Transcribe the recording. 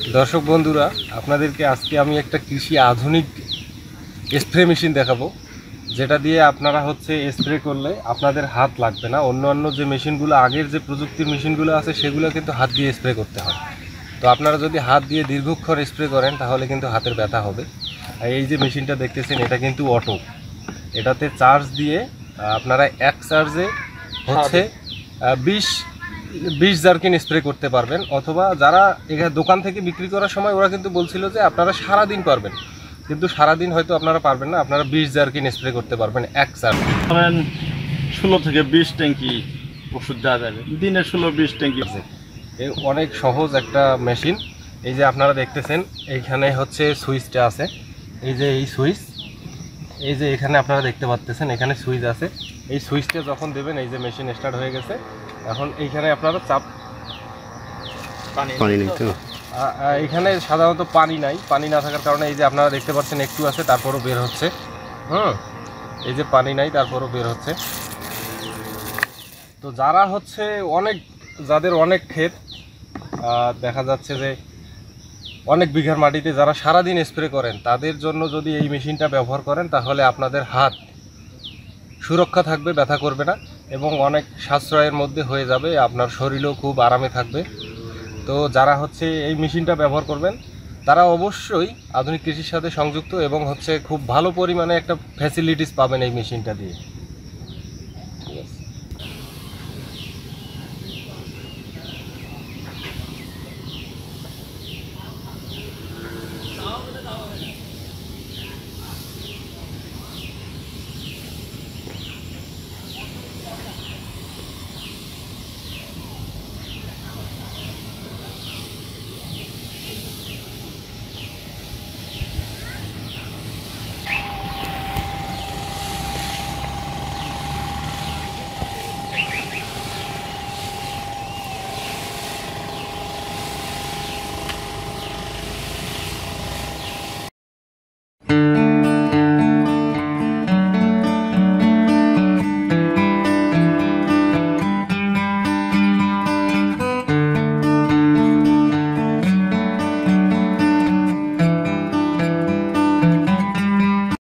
দর্শক বন্ধুরা, আপনাদেরকে আজকে আমি একটা কৃষি আধুনিক স্প্রে মেশিন দেখাবো, যেটা দিয়ে আপনারা স্প্রে করলে আপনাদের হাত লাগবে না। অন্য যে মেশিনগুলো, আগের যে প্রযুক্তির মেশিনগুলো আছে, সেগুলো কিন্তু হাত দিয়ে স্প্রে করতে হয়। তো আপনারা যদি হাত দিয়ে দীর্ঘক্ষণ স্প্রে করেন তাহলে কিন্তু হাতের ব্যথা হবে। আর এই যে মেশিনটা দেখতেছেন, এটা কিন্তু অটো। এটাতে চার্জ দিয়ে আপনারা এক চার্জে 20 জারকিন স্প্রে করতে পারবেন। অথবা যারা এখানে দোকান থেকে বিক্রি করার সময় ওরা কিন্তু বলছিল যে আপনারা সারাদিন পারবেন, কিন্তু সারাদিন হয়তো আপনারা পারবেন না। আপনারা 20 জারকিন স্প্রে করতে পারবেন এক চার্জ। 16 থেকে 20 ট্যাঙ্কি ওষুধ দেওয়া যাবে দিনে, 16-20 ট্যাঙ্কি। এই অনেক সহজ একটা মেশিন। এই যে আপনারা দেখতেছেন, এইখানে সুইচটা আছে। এই যে এই সুইচ, এই যে এখানে আপনারা দেখতে পাচ্ছেন, এখানে সুইচ আছে। এই সুইচটা যখন দেবেন, এই যে মেশিন স্টার্ট হয়ে গেছে। এখন এইখানে আপনারা চাপ, পানি নেই তো, এখানে সাধারণত পানি নাই। পানি না থাকার কারণে এই যে আপনারা দেখতে পাচ্ছেন একটু আছে, তারপরও বের হচ্ছে। এই যে পানি নাই, তারপরও বের হচ্ছে। তো যারা যাদের অনেক ক্ষেত, দেখা যাচ্ছে যে অনেক বিঘার মাটিতে যারা সারাদিন স্প্রে করেন, তাদের জন্য যদি এই মেশিনটা ব্যবহার করেন তাহলে আপনাদের হাত সুরক্ষা থাকবে, ব্যথা করবে না, এবং অনেক সাশ্রয়ের মধ্যে হয়ে যাবে। আপনার শরীরও খুব আরামে থাকবে। তো যারা এই মেশিনটা ব্যবহার করবেন, তারা অবশ্যই আধুনিক কৃষির সাথে সংযুক্ত, এবং খুব ভালো পরিমাণে একটা ফ্যাসিলিটিস পাবেন এই মেশিনটা দিয়ে।